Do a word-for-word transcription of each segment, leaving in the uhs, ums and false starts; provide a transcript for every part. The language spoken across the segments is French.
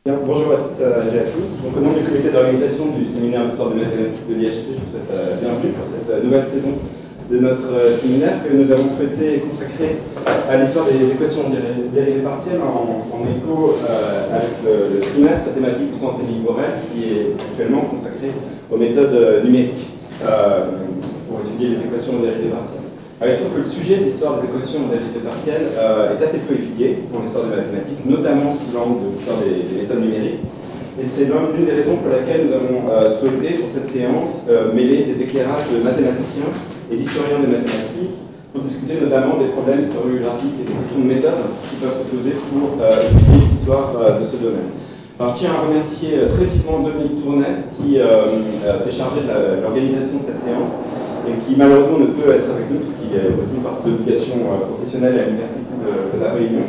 Bonjour à toutes et à tous. Donc, au nom du comité d'organisation du séminaire d'histoire des mathématiques de l'I H P, je vous souhaite la bienvenue pour cette nouvelle saison de notre séminaire que nous avons souhaité consacrer à l'histoire des équations dérivées partielles en, en écho euh, avec le, le trimestre mathématique du Centre Émile Borel qui est actuellement consacré aux méthodes numériques euh, pour étudier les équations dérivées partielles. Alors, il se trouve que le sujet de l'histoire des équations dérivées partielles euh, est assez peu étudié pour l'histoire des mathématiques, notamment sous l'angle de l'histoire des, des méthodes numériques. Et c'est l'une des raisons pour laquelle nous avons euh, souhaité, pour cette séance, euh, mêler des éclairages de mathématiciens et d'historiens des mathématiques pour discuter notamment des problèmes historiographiques et des questions de méthode qui peuvent se poser pour euh, étudier l'histoire euh, de ce domaine. Alors, je tiens à remercier euh, très vivement Dominique Tournès qui euh, euh, s'est chargé de l'organisation de cette séance et qui malheureusement ne peut être avec nous puisqu'il est retenu par ses obligations euh, professionnelles à l'Université de, de La Réunion.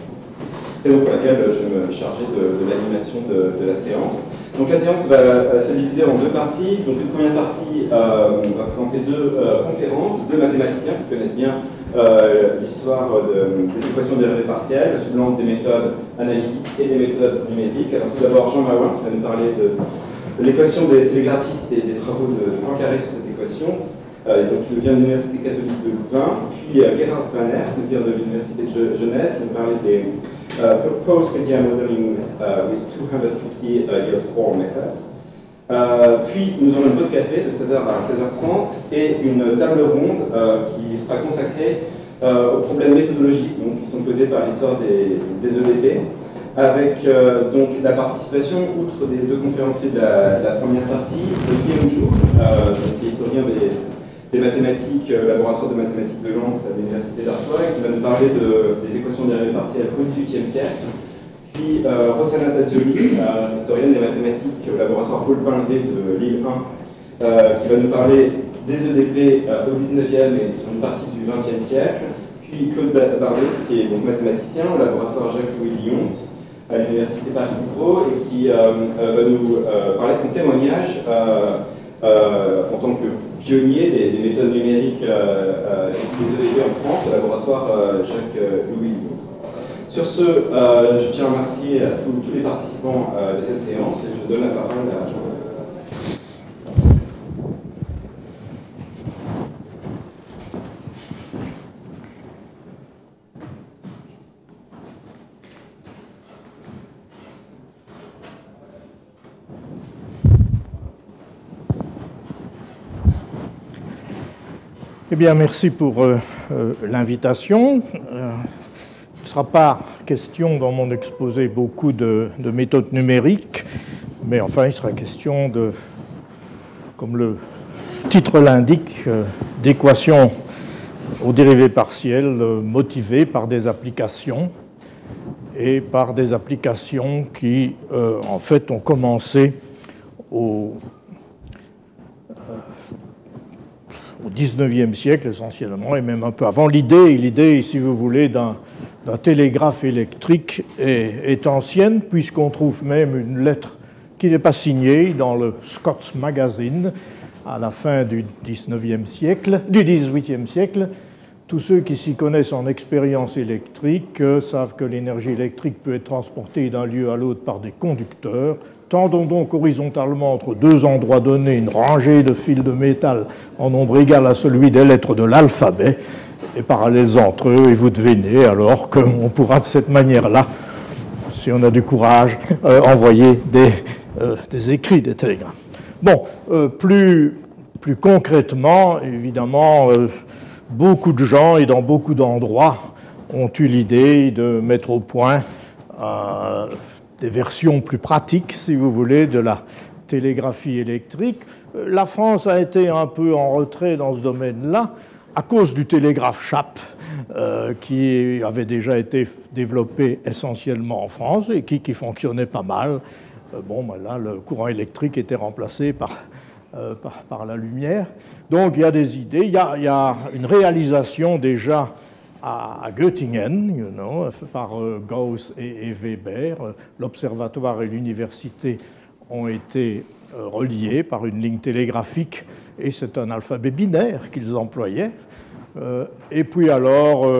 Et donc pour laquelle je me chargeais de, de l'animation de, de la séance. Donc la séance va, va se diviser en deux parties. Donc une première partie euh, va présenter deux euh, conférences, deux mathématiciens qui connaissent bien euh, l'histoire de, des équations dérivées partielles sous l'angle des méthodes analytiques et des méthodes numériques. Alors tout d'abord Jean Maouin qui va nous parler de, de l'équation des télégraphistes et des travaux de Poincaré sur cette équation. Euh, donc, il vient de l'Université catholique de Louvain, puis euh, Gerhard Vanner, qui vient de l'Université de Genève, qui nous parlait des uh, post-media modeling uh, with two hundred fifty uh, years core methods. Euh, puis, nous aurons une pause café de seize heures à seize heures trente et une table ronde euh, qui sera consacrée euh, aux problèmes méthodologiques donc, qui sont posés par l'histoire des, des E D P, avec euh, donc, la participation, outre des deux conférenciers de la, de la première partie, de Guillaume Jour, euh, donc, historien des des mathématiques, euh, laboratoire de mathématiques de Lens à l'Université d'Artois, qui va nous parler de, des équations dérivées partielles au dix-huitième siècle. Puis euh, Rossana Tadjoli, euh, historienne des mathématiques au laboratoire Paul Pinlet de Lille un, euh, qui va nous parler des E D P euh, au dix-neuvième et sur une partie du vingtième siècle. Puis Claude Bardos, qui est donc mathématicien au laboratoire Jacques-Louis Lyons à l'Université Paris-Diderot et qui euh, euh, va nous euh, parler de son témoignage euh, euh, en tant que pionnier des, des méthodes numériques euh, euh, utilisées en France au laboratoire euh, Jacques-Louis Lyons. Sur ce, euh, je tiens à remercier à tous, tous les participants euh, de cette séance et je donne la parole à Jean. Eh bien, merci pour euh, euh, l'invitation. Euh, il ne sera pas question dans mon exposé beaucoup de, de méthodes numériques, mais enfin, il sera question de, comme le titre l'indique, euh, d'équations aux dérivées partielles euh, motivées par des applications et par des applications qui, euh, en fait, ont commencé au au dix-neuvième siècle essentiellement, et même un peu avant. L'idée, l'idée si vous voulez, d'un télégraphe électrique est, est ancienne, puisqu'on trouve même une lettre qui n'est pas signée dans le Scots Magazine à la fin du dix-neuvième siècle, du dix-huitième siècle. Tous ceux qui s'y connaissent en expérience électrique euh, savent que l'énergie électrique peut être transportée d'un lieu à l'autre par des conducteurs. Tendons donc horizontalement entre deux endroits donnés une rangée de fils de métal en nombre égal à celui des lettres de l'alphabet et parallèles entre eux, et vous devinez alors qu'on pourra de cette manière-là, si on a du courage, euh, envoyer des, euh, des écrits, des télégrammes. Bon, euh, plus, plus concrètement, évidemment, euh, beaucoup de gens et dans beaucoup d'endroits ont eu l'idée de mettre au point euh, des versions plus pratiques, si vous voulez, de la télégraphie électrique. La France a été un peu en retrait dans ce domaine-là à cause du télégraphe Chappe, euh, qui avait déjà été développé essentiellement en France et qui, qui fonctionnait pas mal. Euh, bon, ben là, le courant électrique était remplacé par, euh, par, par la lumière. Donc, il y a des idées. Il y a, il y a une réalisation déjà à Göttingen, you know, par Gauss et Weber. L'observatoire et l'université ont été reliés par une ligne télégraphique, et c'est un alphabet binaire qu'ils employaient. Et puis alors,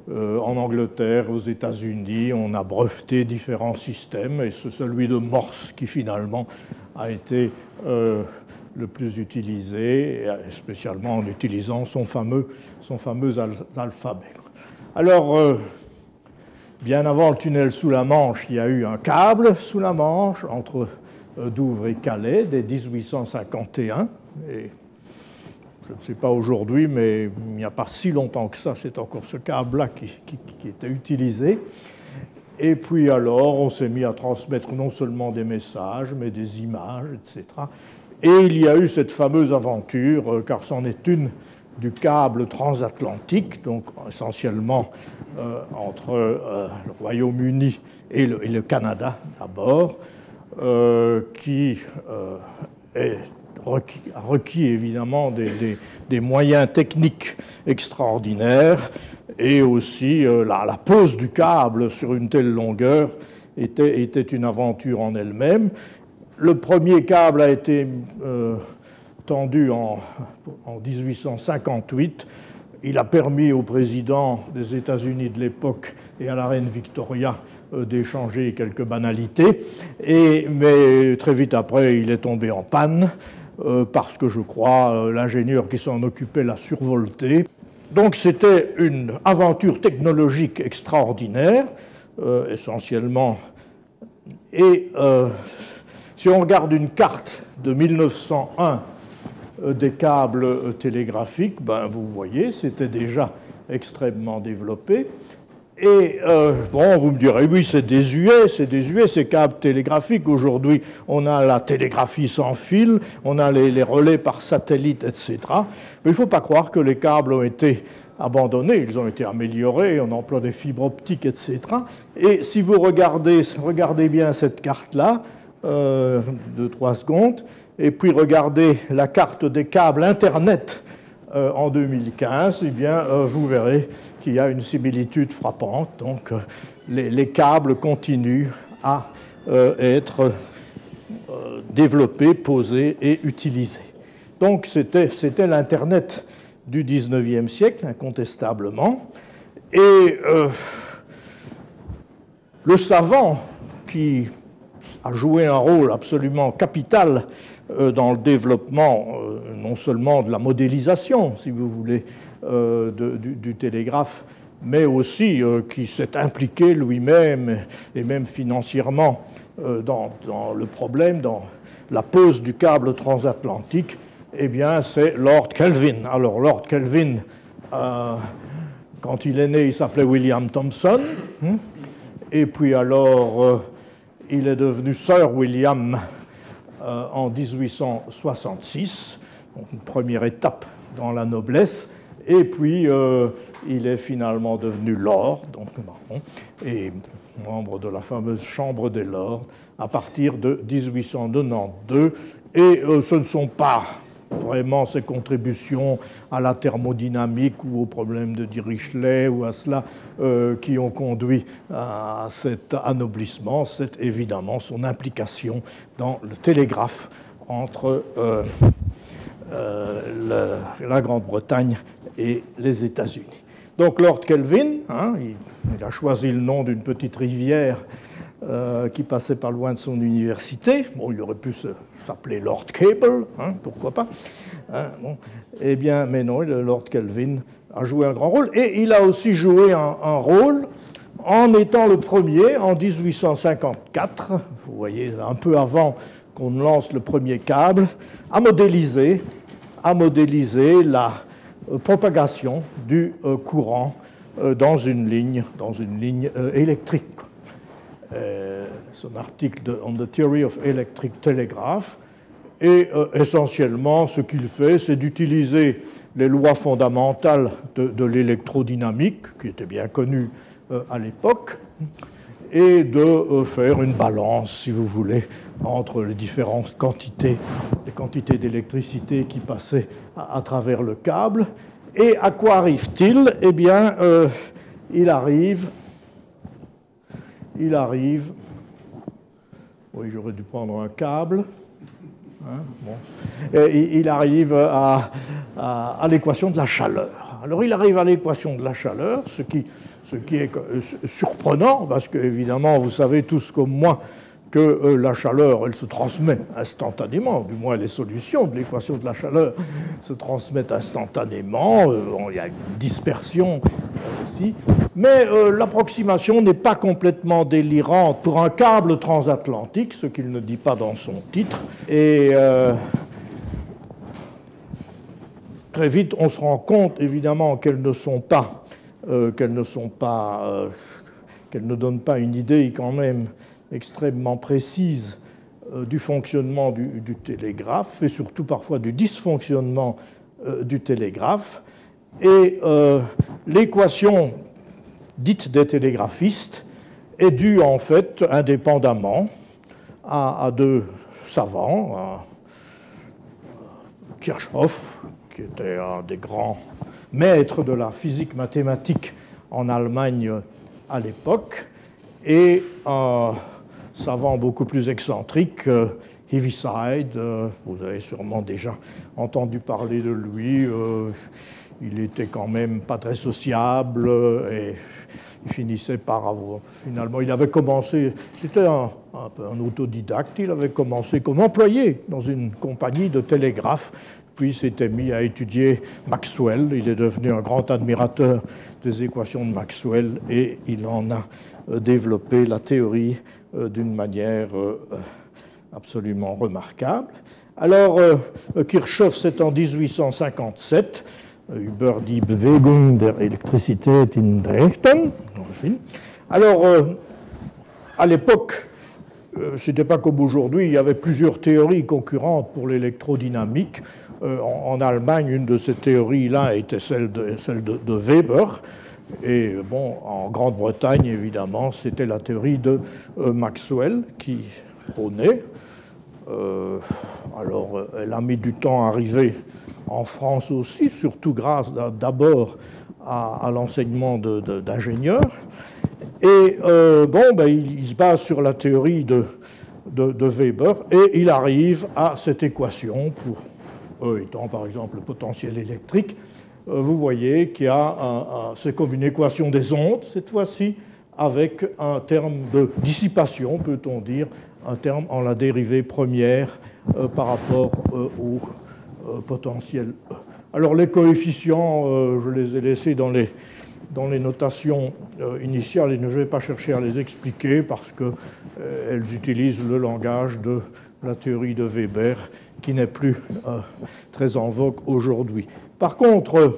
Euh, en Angleterre, aux États-Unis, on a breveté différents systèmes, et c'est celui de Morse qui finalement a été euh, le plus utilisé, et spécialement en utilisant son fameux, son fameux al alphabet. Alors, euh, bien avant le tunnel sous la Manche, il y a eu un câble sous la Manche entre euh, Douvres et Calais dès mille huit cent cinquante et un. Et je ne sais pas aujourd'hui, mais il n'y a pas si longtemps que ça, c'est encore ce câble-là qui, qui, qui était utilisé. Et puis alors, on s'est mis à transmettre non seulement des messages, mais des images, et cetera. Et il y a eu cette fameuse aventure, car c'en est une, du câble transatlantique, donc essentiellement euh, entre euh, le Royaume-Uni et le, et le Canada d'abord, euh, qui euh, est requis, a requis évidemment des, des, des moyens techniques extraordinaires, et aussi euh, la, la pose du câble sur une telle longueur était, était une aventure en elle-même. Le premier câble a été euh, tendu en, en mille huit cent cinquante-huit. Il a permis au président des États-Unis de l'époque et à la reine Victoria euh, d'échanger quelques banalités. Et, mais très vite après, il est tombé en panne euh, parce que, je crois, euh, l'ingénieur qui s'en occupait l'a survolté. Donc c'était une aventure technologique extraordinaire, euh, essentiellement. Et euh, si on regarde une carte de mille neuf cent un euh, des câbles euh, télégraphiques, ben, vous voyez, c'était déjà extrêmement développé. Et euh, bon, vous me direz, oui, c'est désuet, c'est désuet ces câbles télégraphiques. Aujourd'hui, on a la télégraphie sans fil, on a les, les relais par satellite, et cetera. Mais il ne faut pas croire que les câbles ont été abandonnés, ils ont été améliorés, on emploie des fibres optiques, et cetera. Et si vous regardez, regardez bien cette carte-là, euh, de trois secondes, et puis regardez la carte des câbles Internet euh, en deux mille quinze, eh bien, euh, vous verrez qu'il y a une similitude frappante. Donc, euh, les, les câbles continuent à euh, être euh, développés, posés et utilisés. Donc, c'était, c'était l'Internet du dix-neuvième siècle, incontestablement. Et euh, le savant qui a joué un rôle absolument capital euh, dans le développement, euh, non seulement de la modélisation, si vous voulez, euh, de, du, du télégraphe, mais aussi euh, qui s'est impliqué lui-même et même financièrement euh, dans, dans le problème, dans la pose du câble transatlantique, eh bien, c'est Lord Kelvin. Alors, Lord Kelvin, euh, quand il est né, il s'appelait William Thomson, hein, et puis alors, euh, il est devenu Sir William euh, en mille huit cent soixante-six, donc une première étape dans la noblesse, et puis euh, il est finalement devenu Lord, donc, et membre de la fameuse Chambre des Lords à partir de mille huit cent quatre-vingt-douze, et euh, ce ne sont pas vraiment ses contributions à la thermodynamique ou au problème de Dirichlet ou à cela euh, qui ont conduit à cet anoblissement, c'est évidemment son implication dans le télégraphe entre euh, euh, le, la Grande-Bretagne et les États-Unis. Donc Lord Kelvin, hein, il, il a choisi le nom d'une petite rivière euh, qui passait pas loin de son université. Bon, il aurait pu se s'appelait Lord Cable, hein, pourquoi pas. Hein, bon. Eh bien, mais non, le Lord Kelvin a joué un grand rôle, et il a aussi joué un, un rôle en étant le premier, en mille huit cent cinquante-quatre, vous voyez, un peu avant qu'on ne lance le premier câble, à modéliser, à modéliser la euh, propagation du euh, courant euh, dans une ligne, dans une ligne euh, électrique. Euh, son article de, On the Theory of Electric Telegraph, et euh, essentiellement ce qu'il fait, c'est d'utiliser les lois fondamentales de, de l'électrodynamique, qui étaient bien connues euh, à l'époque, et de euh, faire une balance, si vous voulez, entre les différentes quantités, les quantités d'électricité qui passaient à, à travers le câble. Et à quoi arrive-t-il? Eh bien, euh, il arrive... Il arrive, oui, j'aurais dû prendre un câble, hein, bon. Et il arrive à, à, à l'équation de la chaleur. Alors il arrive à l'équation de la chaleur, ce qui, ce qui est surprenant, parce que évidemment, vous savez tous comme moi que euh, la chaleur, elle se transmet instantanément, du moins les solutions de l'équation de la chaleur se transmettent instantanément, euh, il y a une dispersion aussi, mais euh, l'approximation n'est pas complètement délirante pour un câble transatlantique, ce qu'il ne dit pas dans son titre, et euh, très vite on se rend compte évidemment qu'elles ne sont pas, euh, qu'elles ne sont pas, euh, qu'elles ne donnent pas une idée quand même extrêmement précise euh, du fonctionnement du, du télégraphe et surtout parfois du dysfonctionnement euh, du télégraphe. Et euh, l'équation dite des télégraphistes est due en fait indépendamment à, à deux savants, à Kirchhoff, qui était un des grands maîtres de la physique mathématique en Allemagne à l'époque, et un savant beaucoup plus excentrique, euh, Heaviside, euh, vous avez sûrement déjà entendu parler de lui, euh, il était quand même pas très sociable euh, et il finissait par avoir, finalement, il avait commencé, c'était un, un peu un autodidacte, il avait commencé comme employé dans une compagnie de télégraphe, puis s'était mis à étudier Maxwell, il est devenu un grand admirateur des équations de Maxwell et il en a développé la théorie d'une manière absolument remarquable. Alors, Kirchhoff, c'est en dix-huit cent cinquante-sept, über die Bewegung der Elektrizität in Dresden. Alors, à l'époque, ce n'était pas comme aujourd'hui, il y avait plusieurs théories concurrentes pour l'électrodynamique. En Allemagne, une de ces théories-là était celle de, celle de, de Weber. Et bon, en Grande-Bretagne, évidemment, c'était la théorie de euh, Maxwell qui prônait. Euh, alors, elle a mis du temps à arriver en France aussi, surtout grâce d'abord à, à l'enseignement d'ingénieurs. Et euh, bon, ben, il, il se base sur la théorie de, de, de Weber et il arrive à cette équation pour E étant par exemple le potentiel électrique. Vous voyez qu'il y a, un, un, c'est comme une équation des ondes, cette fois-ci, avec un terme de dissipation, peut-on dire, un terme en la dérivée première euh, par rapport euh, au euh, potentiel E. Alors les coefficients, euh, je les ai laissés dans les, dans les notations euh, initiales et je ne vais pas chercher à les expliquer parce qu'elles euh, utilisent le langage de la théorie de Weber, qui n'est plus euh, très en vogue aujourd'hui. Par contre,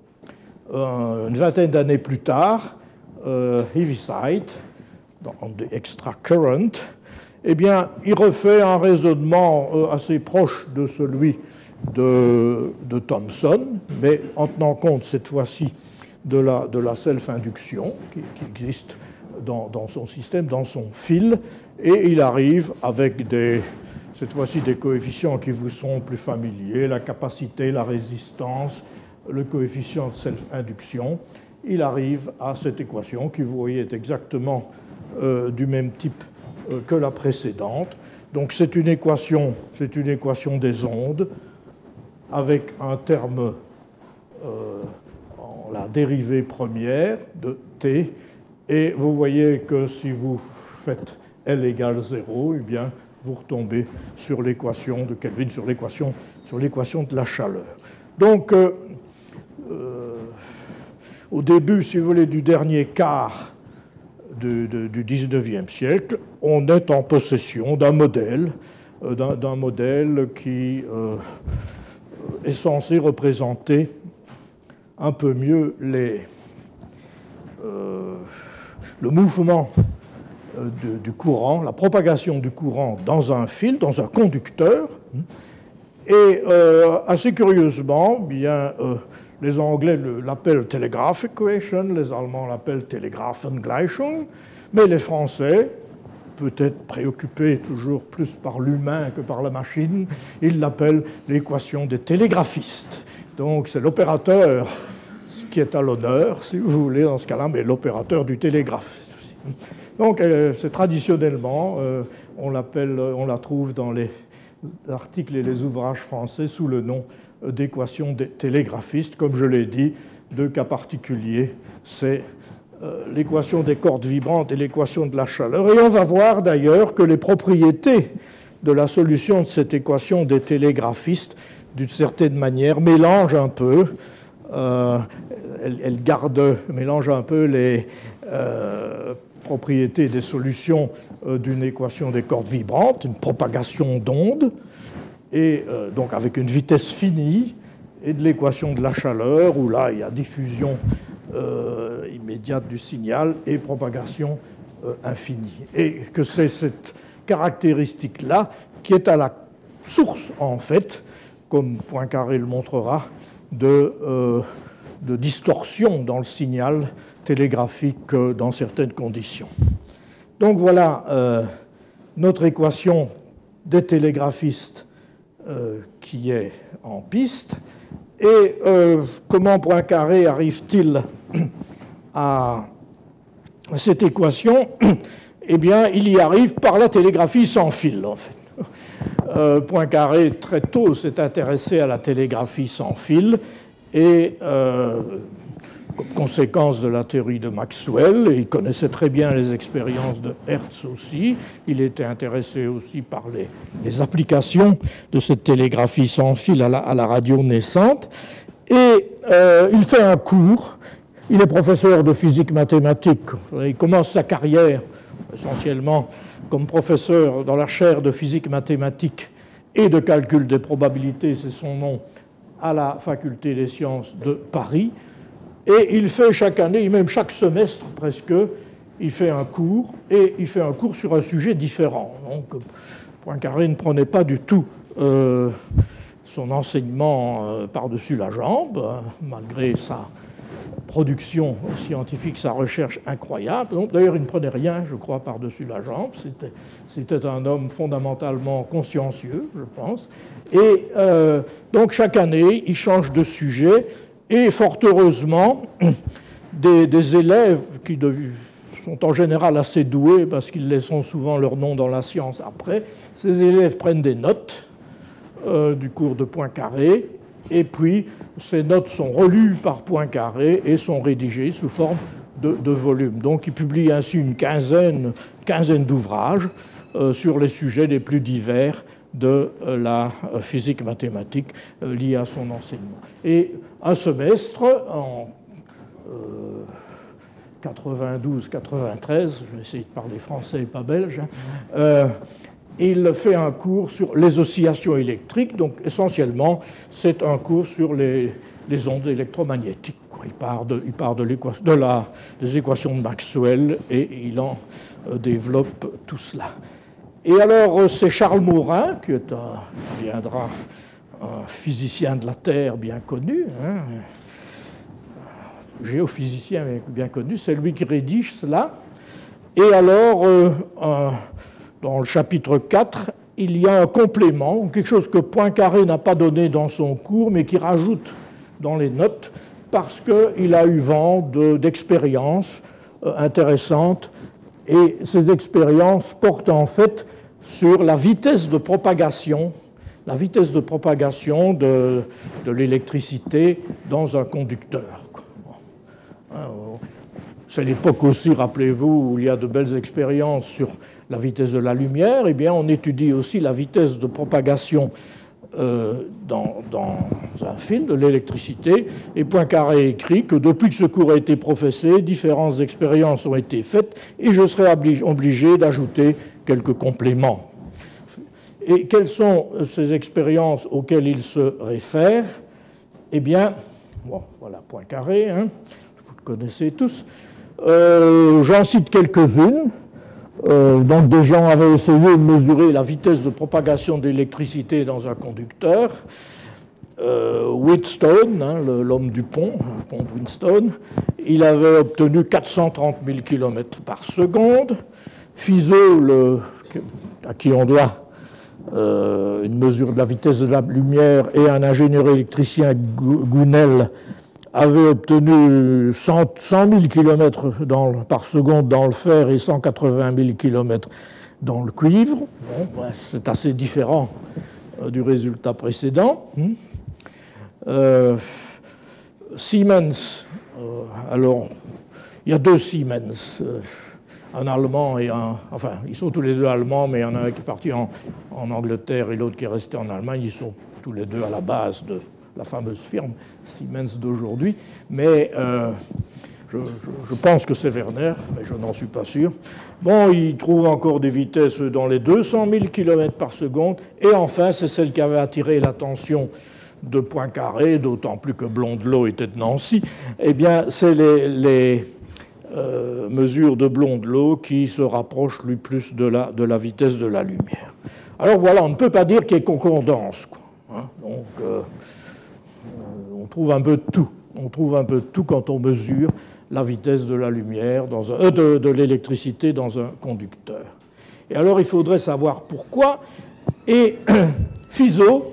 euh, une vingtaine d'années plus tard, euh, Heaviside, dans The Extra Current, eh bien, il refait un raisonnement euh, assez proche de celui de, de Thomson, mais en tenant compte cette fois-ci de la, de la self-induction qui, qui existe dans, dans son système, dans son fil, et il arrive avec des... cette fois-ci des coefficients qui vous sont plus familiers, la capacité, la résistance, le coefficient de self-induction. Il arrive à cette équation qui, vous voyez, est exactement euh, du même type euh, que la précédente. Donc c'est une équation, c'est une équation des ondes avec un terme euh, en la dérivée première de t. Et vous voyez que si vous faites L égale zéro, eh bien, vous retombez sur l'équation de Kelvin, sur l'équation, sur l'équation de la chaleur. Donc, euh, euh, au début, si vous voulez, du dernier quart de, de, du dix-neuvième siècle, on est en possession d'un modèle, euh, d'un, d'un modèle qui euh, est censé représenter un peu mieux les, euh, le mouvement De, du courant, la propagation du courant dans un fil, dans un conducteur. Et euh, assez curieusement, bien, euh, les Anglais l'appellent Telegraph Equation, les Allemands l'appellent Telegrafengleichung, mais les Français, peut-être préoccupés toujours plus par l'humain que par la machine, ils l'appellent l'équation des télégraphistes. Donc c'est l'opérateur qui est à l'honneur, si vous voulez, dans ce cas-là, mais l'opérateur du télégraphe. Donc, c'est traditionnellement, euh, on l'appelle, on la trouve dans les articles et les ouvrages français sous le nom d'équation des télégraphistes. Comme je l'ai dit, deux cas particuliers, c'est euh, l'équation des cordes vibrantes et l'équation de la chaleur. Et on va voir d'ailleurs que les propriétés de la solution de cette équation des télégraphistes, d'une certaine manière, mélangent un peu, euh, elle, elle garde, mélange un peu les euh, propriétés des solutions euh, d'une équation des cordes vibrantes, une propagation d'ondes, et euh, donc avec une vitesse finie, et de l'équation de la chaleur, où là, il y a diffusion euh, immédiate du signal et propagation euh, infinie. Et que c'est cette caractéristique-là qui est à la source, en fait, comme Poincaré le montrera, de, euh, de distorsion dans le signal télégraphique euh, dans certaines conditions. Donc voilà euh, notre équation des télégraphistes euh, qui est en piste. Et euh, comment Poincaré arrive-t-il à cette équation? Eh bien, il y arrive par la télégraphie sans fil, en fait. Euh, Poincaré, très tôt, s'est intéressé à la télégraphie sans fil, et euh, comme conséquence de la théorie de Maxwell, et il connaissait très bien les expériences de Hertz aussi, il était intéressé aussi par les, les applications de cette télégraphie sans fil à la, à la radio naissante, et euh, il fait un cours. Il est professeur de physique mathématique. Il commence sa carrière essentiellement comme professeur dans la chaire de physique mathématique et de calcul des probabilités, c'est son nom, à la faculté des sciences de Paris. Et il fait chaque année, même chaque semestre presque, il fait un cours, et il fait un cours sur un sujet différent. Donc Poincaré ne prenait pas du tout euh, son enseignement euh, par-dessus la jambe, hein, malgré sa production scientifique, sa recherche incroyable. D'ailleurs, il ne prenait rien, je crois, par-dessus la jambe. C'était, c'était un homme fondamentalement consciencieux, je pense. Et euh, donc, chaque année, il change de sujet. Et fort heureusement, des, des élèves qui sont en général assez doués, parce qu'ils laissent souvent leur nom dans la science après, ces élèves prennent des notes euh, du cours de Poincaré. Et puis, ces notes sont relues par Poincaré et sont rédigées sous forme de, de volumes. Donc, il publie ainsi une quinzaine, quinzaine d'ouvrages euh, sur les sujets les plus divers de euh, la physique mathématique euh, liée à son enseignement. Et un semestre, en euh, quatre-vingt-douze quatre-vingt-treize, je vais essayer de parler français et pas belge, hein, euh, il fait un cours sur les oscillations électriques, donc essentiellement, c'est un cours sur les, les ondes électromagnétiques. Il part, de, il part de, de la, des équations de Maxwell et il en euh, développe tout cela. Et alors, c'est Charles Morin, qui est un, viendra un physicien de la Terre bien connu, hein, géophysicien bien connu, c'est lui qui rédige cela. Et alors, euh, un, dans le chapitre quatre, il y a un complément, quelque chose que Poincaré n'a pas donné dans son cours, mais qui rajoute dans les notes, parce qu'il a eu vent de, d'expériences euh, intéressantes, et ces expériences portent en fait sur la vitesse de propagation, la vitesse de propagation de, de l'électricité dans un conducteur. C'est l'époque aussi, rappelez-vous, où il y a de belles expériences sur la vitesse de la lumière. Eh bien, on étudie aussi la vitesse de propagation euh, dans, dans un fil de l'électricité. Et Poincaré écrit que depuis que ce cours a été professé, différentes expériences ont été faites et je serai obligé d'ajouter quelques compléments. Et quelles sont ces expériences auxquelles il se réfère? Eh bien, bon, voilà Poincaré, hein, vous le connaissez tous. Euh, j'en cite quelques-unes. Euh, donc des gens avaient essayé de mesurer la vitesse de propagation de l'électricité dans un conducteur. Euh, Wheatstone, hein, l'homme du pont, le pont de Wheatstone, il avait obtenu quatre cent trente mille kilomètres par seconde. Fizeau, le, à qui on doit euh, une mesure de la vitesse de la lumière, et un ingénieur électricien, Gounel, avait obtenu cent mille kilomètres par seconde dans le fer et cent quatre-vingt mille kilomètres dans le cuivre. Bon, ben, c'est assez différent euh, du résultat précédent. Euh, Siemens, euh, alors, il y a deux Siemens, euh, un allemand et un... Enfin, ils sont tous les deux allemands, mais il y en a un qui est parti en, en Angleterre et l'autre qui est resté en Allemagne. Ils sont tous les deux à la base de la fameuse firme Siemens d'aujourd'hui. Mais euh, je, je, je pense que c'est Werner, mais je n'en suis pas sûr. Bon, ils trouvent encore des vitesses dans les deux cent mille kilomètres par seconde. Et enfin, c'est celle qui avait attiré l'attention de Poincaré, d'autant plus que Blondelot était de Nancy. Eh bien, c'est les... les Euh, mesure de Blondelot qui se rapproche lui plus de la, de la vitesse de la lumière. Alors voilà, on ne peut pas dire qu'il y ait concordance, quoi, hein. Donc euh, on trouve un peu de tout. On trouve un peu de tout quand on mesure la vitesse de la lumière, dans un, euh, de, de l'électricité dans un conducteur. Et alors il faudrait savoir pourquoi. Et Fizeau,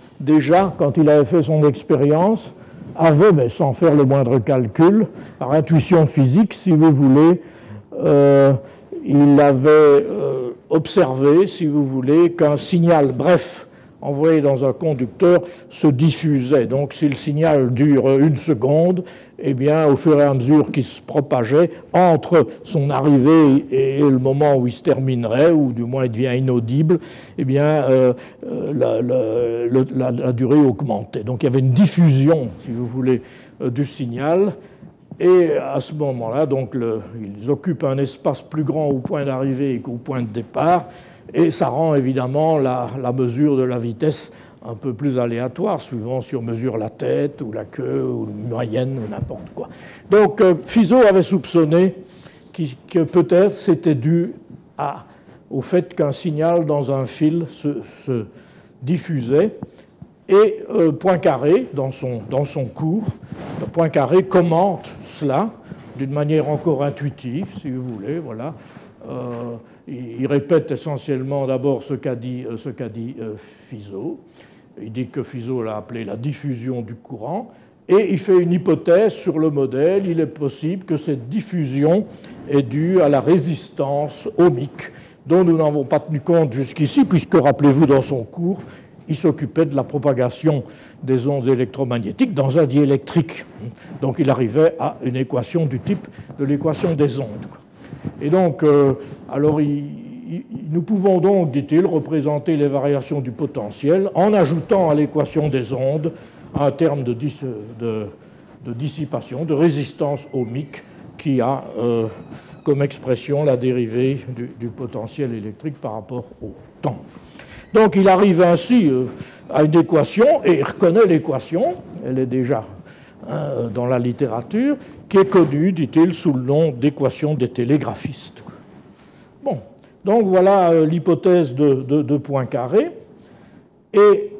déjà, quand il avait fait son expérience, avait, mais sans faire le moindre calcul, par intuition physique, si vous voulez, euh, il avait euh, observé, si vous voulez, qu'un signal bref envoyé dans un conducteur se diffusait. Donc, si le signal dure une seconde, eh bien, au fur et à mesure qu'il se propageait, entre son arrivée et le moment où il se terminerait, ou du moins il devient inaudible, eh bien, euh, la, la, la, la durée augmentait. Donc, il y avait une diffusion, si vous voulez, euh, du signal. Et à ce moment-là, donc, le, ils occupent un espace plus grand au point d'arrivée qu'au point de départ. Et ça rend évidemment la, la mesure de la vitesse un peu plus aléatoire, suivant si on mesure la tête ou la queue ou une moyenne ou n'importe quoi. Donc euh, Fizeau avait soupçonné que peut-être c'était dû à, au fait qu'un signal dans un fil se, se diffusait. Et euh, Poincaré, dans son, dans son cours, Poincaré commente cela d'une manière encore intuitive, si vous voulez, voilà. Euh, il répète essentiellement d'abord ce qu'a dit, ce qu'a dit euh, Fizeau. Il dit que Fizeau l'a appelé la diffusion du courant, et il fait une hypothèse sur le modèle. Il est possible que cette diffusion est due à la résistance ohmique, dont nous n'avons pas tenu compte jusqu'ici, puisque, rappelez-vous, dans son cours, il s'occupait de la propagation des ondes électromagnétiques dans un diélectrique. Donc il arrivait à une équation du type de l'équation des ondes. Et donc, euh, alors, il, il, nous pouvons donc, dit-il, représenter les variations du potentiel en ajoutant à l'équation des ondes un terme de, dis, de, de dissipation, de résistance ohmique qui a euh, comme expression la dérivée du, du potentiel électrique par rapport au temps. Donc, il arrive ainsi euh, à une équation, et il reconnaît l'équation, elle est déjà hein, dans la littérature, qui est connue, dit-il, sous le nom d'équation des télégraphistes. Bon, donc voilà euh, l'hypothèse de, de, de Poincaré. Et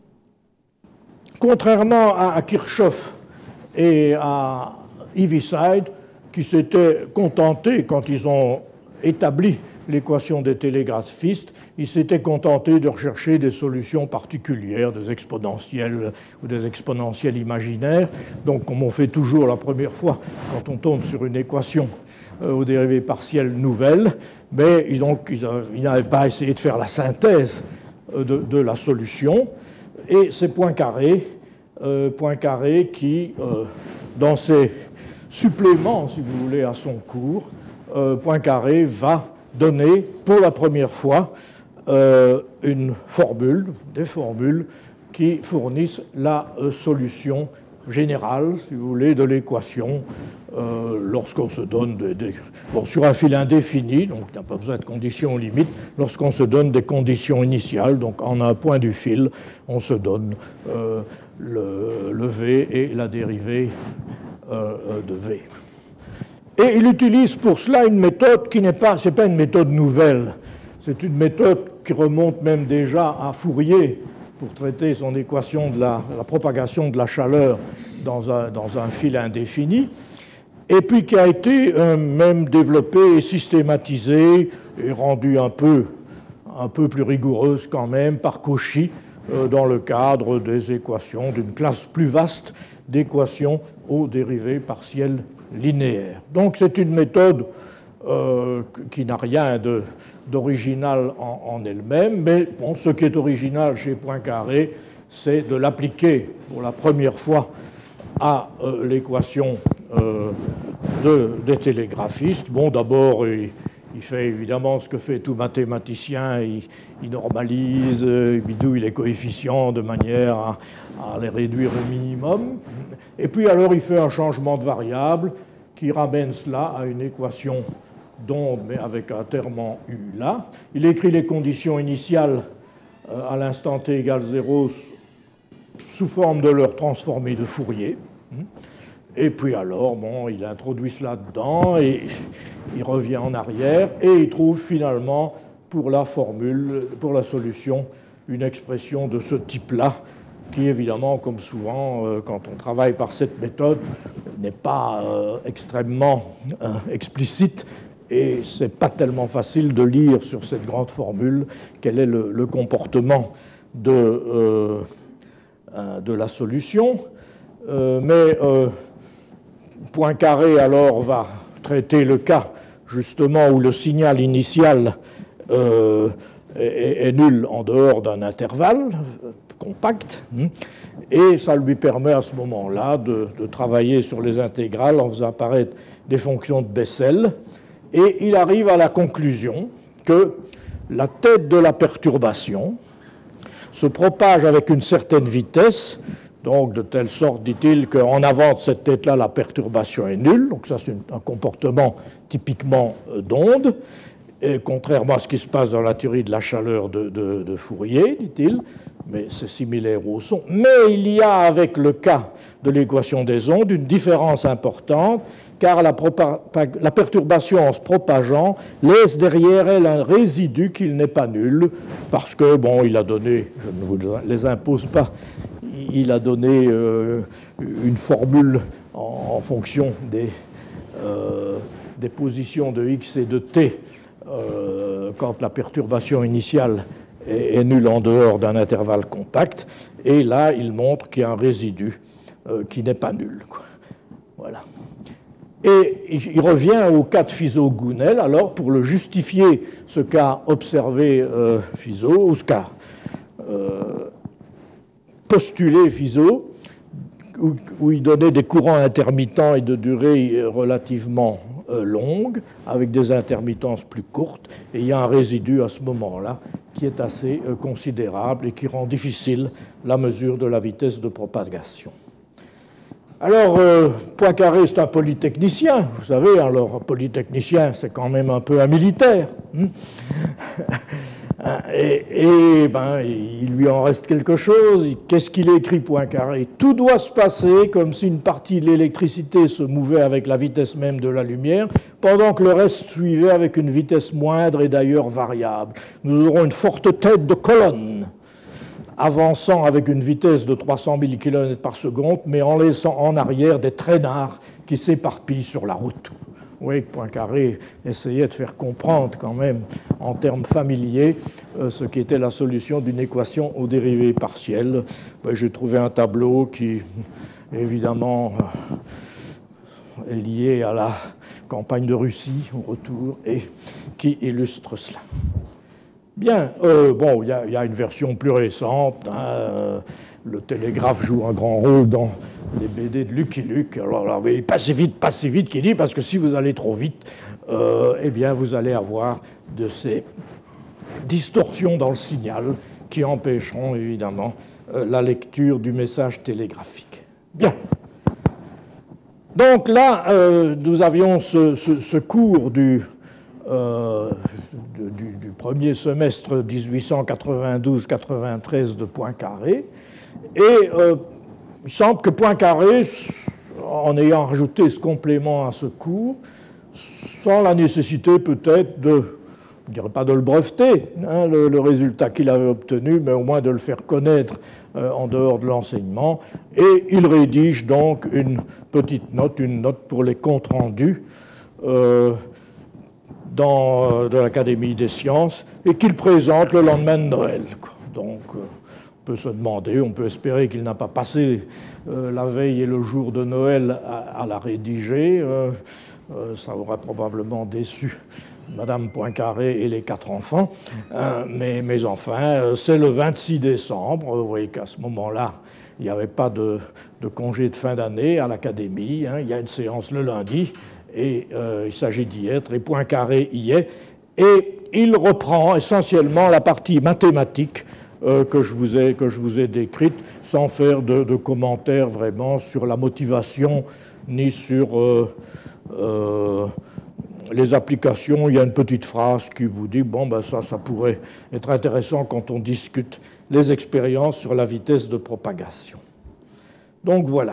contrairement à, à Kirchhoff et à Heaviside, qui s'étaient contentés, quand ils ont établi l'équation des télégraphistes, ils s'étaient contentés de rechercher des solutions particulières, des exponentielles ou des exponentielles imaginaires. Donc, comme on fait toujours la première fois quand on tombe sur une équation euh, aux dérivées partielles nouvelle, mais donc, ils, ils n'avaient pas essayé de faire la synthèse de, de la solution. Et c'est Poincaré, euh, Poincaré qui, euh, dans ses suppléments, si vous voulez, à son cours, euh, Poincaré va donner pour la première fois euh, une formule, des formules qui fournissent la euh, solution générale, si vous voulez, de l'équation euh, lorsqu'on se donne des, des, bon, sur un fil indéfini, donc il n'y a pas besoin de conditions limites, lorsqu'on se donne des conditions initiales, donc en un point du fil, on se donne euh, le, le V et la dérivée euh, de V. Et il utilise pour cela une méthode qui n'est pas, c'est pas une méthode nouvelle, c'est une méthode qui remonte même déjà à Fourier pour traiter son équation de la, la propagation de la chaleur dans un, dans un fil indéfini, et puis qui a été euh, même développée et systématisée et rendue un peu, un peu plus rigoureuse quand même par Cauchy euh, dans le cadre des équations, d'une classe plus vaste d'équations aux dérivées partielles linéaire. Donc c'est une méthode euh, qui n'a rien de, d'original en, en elle-même, mais bon, ce qui est original chez Poincaré, c'est de l'appliquer pour la première fois à euh, l'équation euh, de, des télégraphistes. Bon, d'abord, il, il fait évidemment ce que fait tout mathématicien, il, il normalise, il bidouille les coefficients de manière à, à les réduire au minimum. Et puis alors, il fait un changement de variable qui ramène cela à une équation d'onde, mais avec un terme en U là. Il écrit les conditions initiales euh, à l'instant t égale zéro sous forme de leur transformée de Fourier. Et puis alors, bon, il introduit cela dedans et il revient en arrière et il trouve finalement pour la formule, pour la solution, une expression de ce type-là qui, évidemment, comme souvent, euh, quand on travaille par cette méthode, n'est pas euh, extrêmement euh, explicite et ce n'est pas tellement facile de lire sur cette grande formule quel est le, le comportement de, euh, euh, de la solution. Euh, mais euh, Poincaré, alors, va traiter le cas, justement, où le signal initial euh, est, est nul en dehors d'un intervalle compact, et ça lui permet à ce moment-là de, de travailler sur les intégrales en faisant apparaître des fonctions de Bessel, et il arrive à la conclusion que la tête de la perturbation se propage avec une certaine vitesse, donc de telle sorte, dit-il, qu'en avant de cette tête-là, la perturbation est nulle, donc ça c'est un comportement typiquement d'onde, et contrairement à ce qui se passe dans la théorie de la chaleur de, de, de Fourier, dit-il, mais c'est similaire au son. Mais il y a avec le cas de l'équation des ondes une différence importante, car la, la perturbation en se propageant laisse derrière elle un résidu qui n'est pas nul, parce que, bon, il a donné, je ne vous les impose pas, il a donné euh, une formule en, en fonction des, euh, des positions de x et de t, Euh, quand la perturbation initiale est, est nulle en dehors d'un intervalle compact, et là, il montre qu'il y a un résidu euh, qui n'est pas nul, quoi. Voilà. Et il, il revient au cas de Fizeau-Gounel, alors, pour le justifier, ce qu'a observé euh, Fizeau, ou ce qu'a euh, postulé Fizeau, où, où il donnait des courants intermittents et de durée relativement longue, avec des intermittences plus courtes, et il y a un résidu à ce moment-là qui est assez considérable et qui rend difficile la mesure de la vitesse de propagation. Alors, euh, Poincaré, c'est un polytechnicien, vous savez, alors un polytechnicien, c'est quand même un peu un militaire. Hein. Et, et ben, il lui en reste quelque chose. Qu'est-ce qu'il écrit, Poincaré? Tout doit se passer comme si une partie de l'électricité se mouvait avec la vitesse même de la lumière, pendant que le reste suivait avec une vitesse moindre et d'ailleurs variable. Nous aurons une forte tête de colonne, avançant avec une vitesse de trois cent mille kilomètres par seconde, mais en laissant en arrière des traînards qui s'éparpillent sur la route. Vous voyez que Poincaré essayait de faire comprendre quand même en termes familiers euh, ce qui était la solution d'une équation aux dérivées partielles. Ben, j'ai trouvé un tableau qui, évidemment, euh, est lié à la campagne de Russie au retour et qui illustre cela. Bien, euh, bon, il y, y a une version plus récente. Hein, euh, le télégraphe joue un grand rôle dans les B D de Lucky Luke. Alors, alors oui, passez vite, passez vite, qui dit, parce que si vous allez trop vite, euh, eh bien, vous allez avoir de ces distorsions dans le signal qui empêcheront évidemment euh, la lecture du message télégraphique. Bien. Donc là, euh, nous avions ce, ce, ce cours du, euh, du, du premier semestre dix-huit cent quatre-vingt-douze quatre-vingt-treize de Poincaré, et euh, il semble que Poincaré, en ayant rajouté ce complément à ce cours, sans la nécessité peut-être de, je ne dirais pas de le breveter, hein, le, le résultat qu'il avait obtenu, mais au moins de le faire connaître euh, en dehors de l'enseignement, et il rédige donc une petite note, une note pour les comptes rendus euh, dans, euh, de l'Académie des sciences, et qu'il présente le lendemain de Noël, quoi. Donc, euh, on peut se demander, on peut espérer qu'il n'a pas passé euh, la veille et le jour de Noël à, à la rédiger. Euh, euh, ça aurait probablement déçu Madame Poincaré et les quatre enfants. Euh, mais, mais enfin, euh, c'est le vingt-six décembre. Vous voyez qu'à ce moment-là, il n'y avait pas de, de congé de fin d'année à l'Académie. Hein. Il y a une séance le lundi et euh, il s'agit d'y être. Et Poincaré y est. Et il reprend essentiellement la partie mathématique euh, que, je vous ai, que je vous ai décrite, sans faire de, de commentaires vraiment sur la motivation ni sur euh, euh, les applications. Il y a une petite phrase qui vous dit, bon, ben ça, ça pourrait être intéressant quand on discute les expériences sur la vitesse de propagation. Donc voilà.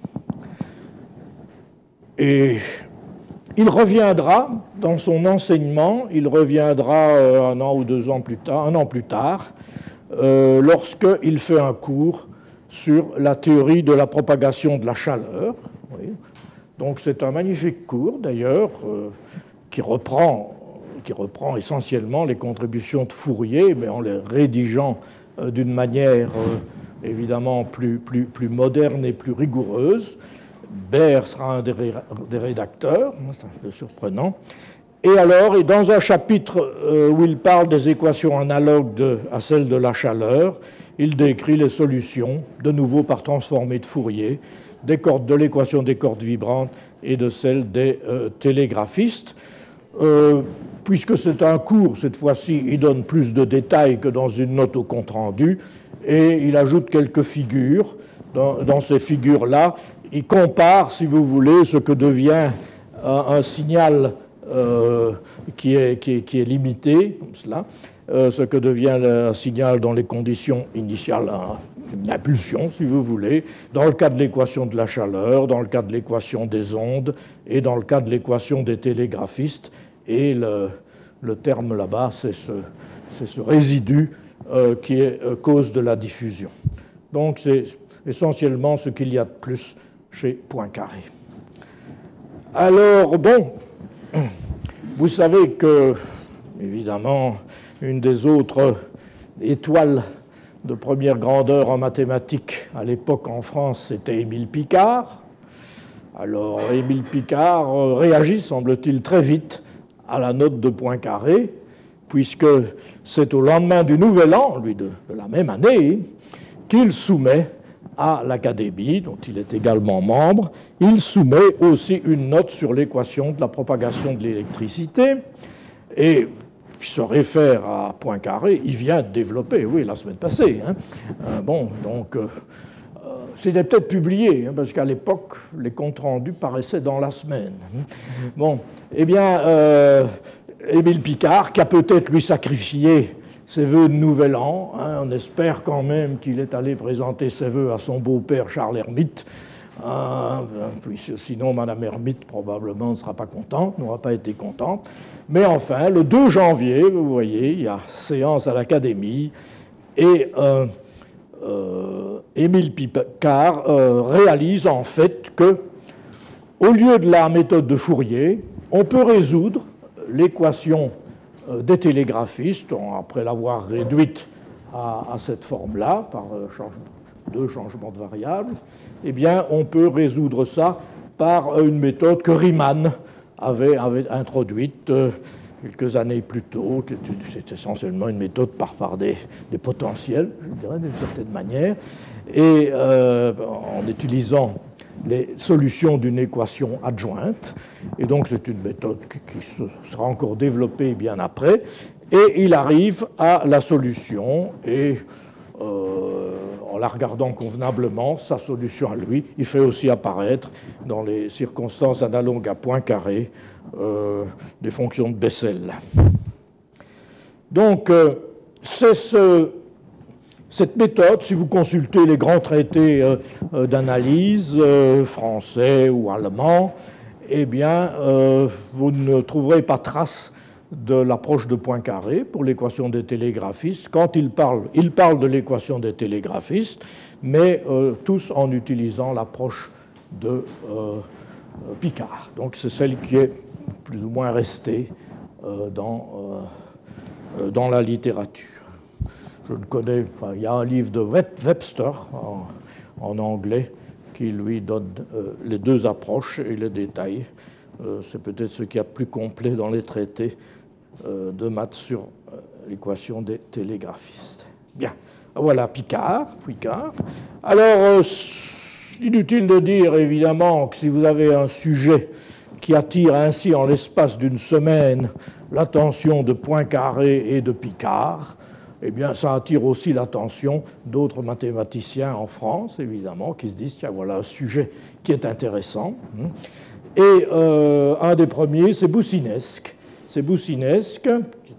Et il reviendra dans son enseignement, il reviendra euh, un an ou deux ans plus tard, un an plus tard, euh, lorsqu'il fait un cours sur la théorie de la propagation de la chaleur. Oui. Donc c'est un magnifique cours, d'ailleurs, euh, qui reprend, qui reprend essentiellement les contributions de Fourier, mais en les rédigeant euh, d'une manière euh, évidemment plus, plus, plus moderne et plus rigoureuse. Baire sera un des, ré, des rédacteurs, c'est un peu surprenant. Et alors, et dans un chapitre euh, où il parle des équations analogues de, à celles de la chaleur, il décrit les solutions, de nouveau par transformée de Fourier, des cordes, de l'équation des cordes vibrantes et de celle des euh, télégraphistes. Euh, puisque c'est un cours, cette fois-ci, il donne plus de détails que dans une note au compte-rendu, et il ajoute quelques figures. Dans, dans ces figures-là, il compare, si vous voulez, ce que devient un, un signal euh, qui, est, qui, est, qui est limité, comme cela, euh, ce que devient un signal dans les conditions initiales, une impulsion, si vous voulez, dans le cas de l'équation de la chaleur, dans le cas de l'équation des ondes, et dans le cas de l'équation des télégraphistes. Et le, le terme là-bas, c'est ce, c'est ce résidu euh, qui est euh, cause de la diffusion. Donc c'est essentiellement ce qu'il y a de plus chez Poincaré. Alors, bon, vous savez que, évidemment, une des autres étoiles de première grandeur en mathématiques à l'époque en France, c'était Émile Picard. Alors, Émile Picard réagit, semble-t-il, très vite à la note de Poincaré, puisque c'est au lendemain du Nouvel An, lui de, de la même année, qu'il soumet à l'Académie, dont il est également membre, il soumet aussi une note sur l'équation de la propagation de l'électricité, et il se réfère à Poincaré, il vient de développer, oui, la semaine passée. Hein. Euh, bon, donc, euh, euh, c'était peut-être publié, hein, parce qu'à l'époque, les comptes rendus paraissaient dans la semaine. Bon, eh bien, euh, Émile Picard, qui a peut-être lui sacrifié ses vœux de Nouvel An, hein, on espère quand même qu'il est allé présenter ses vœux à son beau-père Charles Hermite, euh, puis sinon Madame Hermite probablement ne sera pas contente, n'aura pas été contente. Mais enfin, le deux janvier, vous voyez, il y a séance à l'Académie, et euh, euh, Émile Picard euh, réalise en fait que, au lieu de la méthode de Fourier, on peut résoudre l'équation des télégraphistes, après l'avoir réduite à, à cette forme-là, par changement, deux changements de variables, eh bien, on peut résoudre ça par une méthode que Riemann avait, avait introduite euh, quelques années plus tôt. C'est essentiellement une méthode par, par des, des potentiels, je dirais, d'une certaine manière, et euh, en utilisant les solutions d'une équation adjointe. Et donc, c'est une méthode qui, qui sera encore développée bien après. Et il arrive à la solution, et euh, en la regardant convenablement, sa solution à lui, il fait aussi apparaître, dans les circonstances analogues à Poincaré, euh, des fonctions de Bessel. Donc, euh, c'est ce... Cette méthode, si vous consultez les grands traités euh, d'analyse, euh, français ou allemands, eh bien, euh, vous ne trouverez pas trace de l'approche de Poincaré pour l'équation des télégraphistes. Quand il parle, il parle de l'équation des télégraphistes, mais euh, tous en utilisant l'approche de euh, Picard. Donc c'est celle qui est plus ou moins restée euh, dans, euh, dans la littérature. Je ne connais, enfin, il y a un livre de Webster en, en anglais qui lui donne euh, les deux approches et les détails. Euh, c'est peut-être ce qu'il y a de plus complet dans les traités euh, de maths sur euh, l'équation des télégraphistes. Bien, voilà Picard. Picard. Alors, euh, inutile de dire évidemment que si vous avez un sujet qui attire ainsi en l'espace d'une semaine l'attention de Poincaré et de Picard, eh bien, ça attire aussi l'attention d'autres mathématiciens en France, évidemment, qui se disent, tiens, voilà un sujet qui est intéressant. Et euh, un des premiers, c'est Boussinesq. C'est Boussinesq,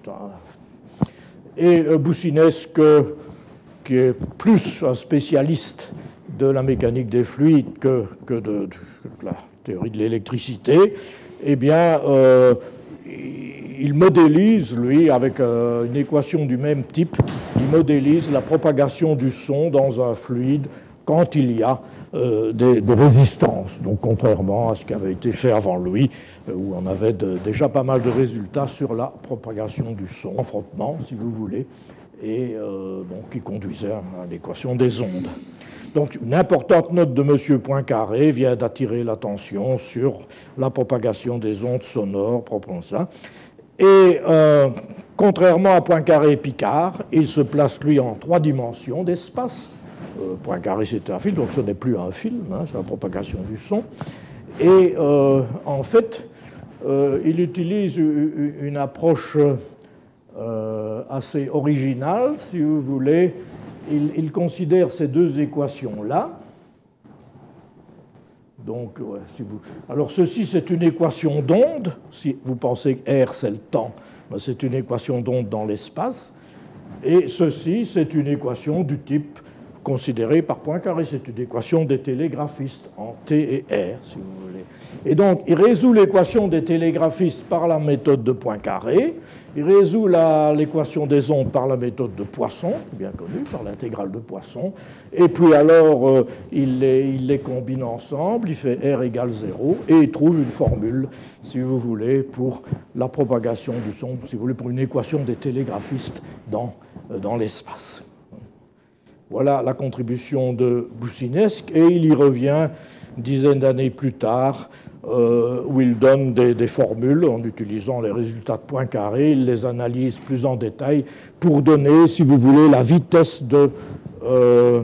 et euh, Boussinesq, qui est plus un spécialiste de la mécanique des fluides que, que de, de, de la théorie de l'électricité, eh bien, euh, il modélise, lui, avec une équation du même type, il modélise la propagation du son dans un fluide quand il y a euh, des, des résistances. Donc, contrairement à ce qui avait été fait avant lui, où on avait de, déjà pas mal de résultats sur la propagation du son, en frottement, si vous voulez, et euh, bon, qui conduisait à l'équation des ondes. Donc, une importante note de M. Poincaré vient d'attirer l'attention sur la propagation des ondes sonores, proprement ça. Et euh, contrairement à Poincaré et Picard, il se place, lui, en trois dimensions d'espace. Euh, Poincaré, c'était un fil, donc ce n'est plus un film, hein, c'est la propagation du son. Et euh, en fait, euh, il utilise une approche euh, assez originale, si vous voulez. Il, il considère ces deux équations-là. Donc, ouais, si vous... Alors, ceci, c'est une équation d'onde. Si vous pensez que R, c'est le temps, ben, c'est une équation d'onde dans l'espace. Et ceci, c'est une équation du type considéré par Poincaré. C'est une équation des télégraphistes en T et R, si vous voulez. Et donc, il résout l'équation des télégraphistes par la méthode de Poincaré. Il résout l'équation des ondes par la méthode de Poisson, bien connue, par l'intégrale de Poisson. Et puis alors, euh, il, les, il les combine ensemble, il fait R égale zéro, et il trouve une formule, si vous voulez, pour la propagation du son, si vous voulez, pour une équation des télégraphistes dans, euh, dans l'espace. Voilà la contribution de Boussinesq, et il y revient une dizaine d'années plus tard, euh, où il donne des, des formules en utilisant les résultats de Poincaré, il les analyse plus en détail pour donner, si vous voulez, la vitesse de, euh,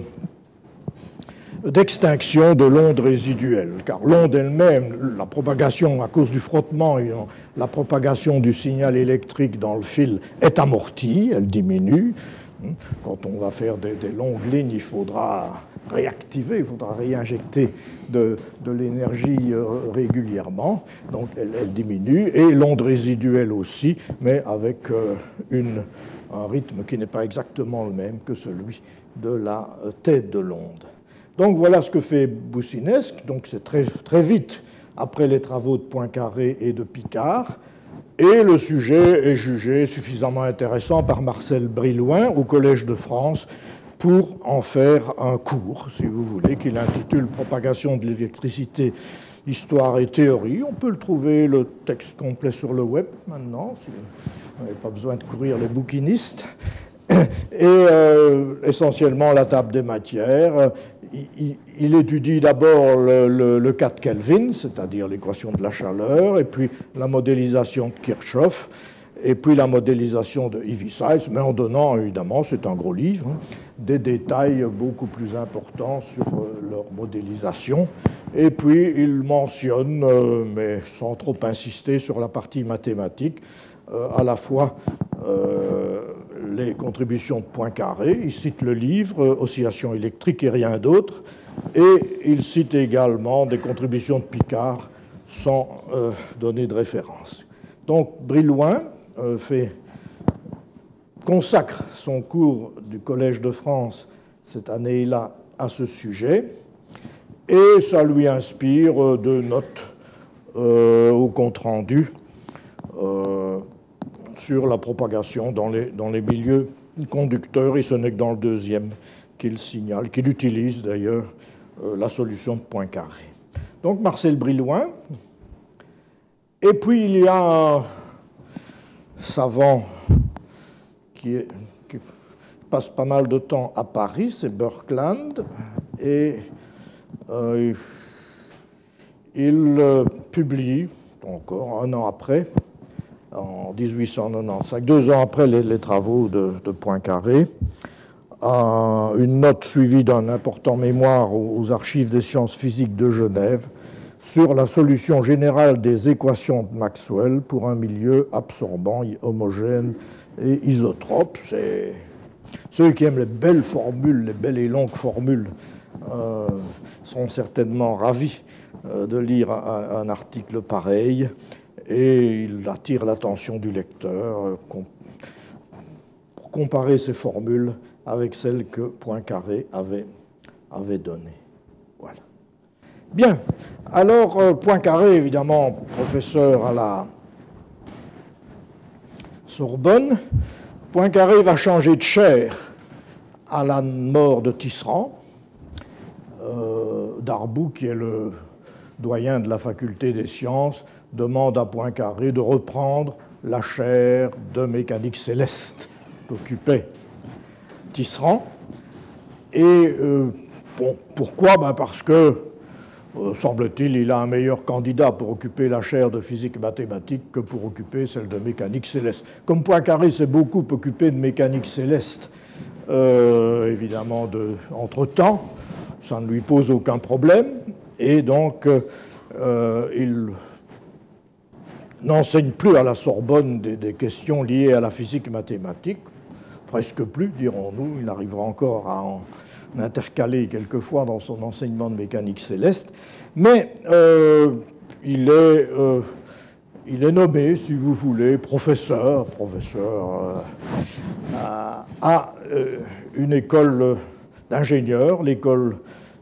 d'extinction de l'onde résiduelle. Car l'onde elle-même, la propagation à cause du frottement, et la propagation du signal électrique dans le fil est amortie, elle diminue. Quand on va faire des, des longues lignes, il faudra réactiver, il faudra réinjecter de, de l'énergie euh, régulièrement. Donc elle, elle diminue, et l'onde résiduelle aussi, mais avec euh, une, un rythme qui n'est pas exactement le même que celui de la tête de l'onde. Donc voilà ce que fait Boussinesq. Donc c'est très, très vite après les travaux de Poincaré et de Picard. Et le sujet est jugé suffisamment intéressant par Marcel Brillouin au Collège de France pour en faire un cours, si vous voulez, qu'il intitule « Propagation de l'électricité, histoire et théorie ». On peut le trouver, le texte complet, sur le web maintenant, si vous n'avez pas besoin de courir les bouquinistes. Et euh, essentiellement la table des matières. Il, il étudie d'abord le, le, le cas de Kelvin, c'est-à-dire l'équation de la chaleur, et puis la modélisation de Kirchhoff, et puis la modélisation de Heaviside, mais en donnant, évidemment, c'est un gros livre, hein, des détails beaucoup plus importants sur euh, leur modélisation. Et puis il mentionne, euh, mais sans trop insister sur la partie mathématique, euh, à la fois euh, les contributions de Poincaré, il cite le livre « Oscillation électrique et rien d'autre », et il cite également des contributions de Picard sans euh, donner de référence. Donc Brillouin euh, fait, consacre son cours du Collège de France cette année-là à ce sujet, et ça lui inspire de notes euh, au compte-rendu euh, sur la propagation dans les, dans les milieux conducteurs, et ce n'est que dans le deuxième qu'il signale, qu'il utilise d'ailleurs euh, la solution de Poincaré. Donc Marcel Brillouin. Et puis il y a un savant qui, est, qui passe pas mal de temps à Paris, c'est Birkeland, et euh, il euh, publie, encore un an après, en dix-huit cent quatre-vingt-quinze, deux ans après les, les travaux de, de Poincaré. Euh, une note suivie d'un important mémoire aux, aux archives des sciences physiques de Genève sur la solution générale des équations de Maxwell pour un milieu absorbant, homogène et isotrope. C'est ceux qui aiment les belles formules, les belles et longues formules, euh, sont certainement ravis euh, de lire un, un article pareil, et il attire l'attention du lecteur euh, com pour comparer ces formules avec celles que Poincaré avait, avait données. Voilà. Bien. Alors, euh, Poincaré, évidemment, professeur à la Sorbonne, Poincaré va changer de chaire à la mort de Tisserand. Euh, Darboux, qui est le doyen de la faculté des sciences, demande à Poincaré de reprendre la chaire de mécanique céleste qu'occupait Tisserand. Et euh, bon, pourquoi? Ben parce que, euh, semble-t-il, il a un meilleur candidat pour occuper la chaire de physique mathématique que pour occuper celle de mécanique céleste. Comme Poincaré s'est beaucoup occupé de mécanique céleste, euh, évidemment, de, entre-temps, ça ne lui pose aucun problème, et donc euh, il n'enseigne plus à la Sorbonne des, des questions liées à la physique mathématique, presque plus, dirons-nous. Il arrivera encore à en intercaler quelquefois dans son enseignement de mécanique céleste, mais euh, il, est, euh, il est nommé, si vous voulez, professeur, professeur euh, à, à euh, une école d'ingénieurs, l'école